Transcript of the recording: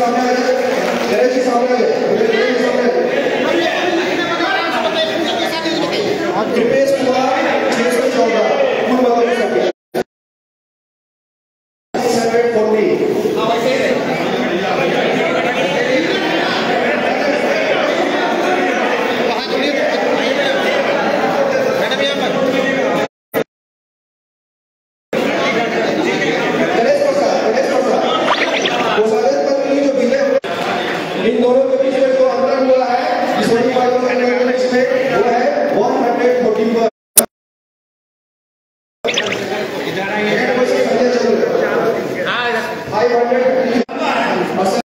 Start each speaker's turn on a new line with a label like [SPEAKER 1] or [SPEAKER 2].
[SPEAKER 1] सामने आ जाए, गणेश जी सामने आ जाए, गणेश जी सामने कृपेश कुमार 614 फुल बताओ सबके 740 इन दोनों के बीच में जो अंतर हुआ है इस बड़ी बात को करने के बीच में वो है 141 500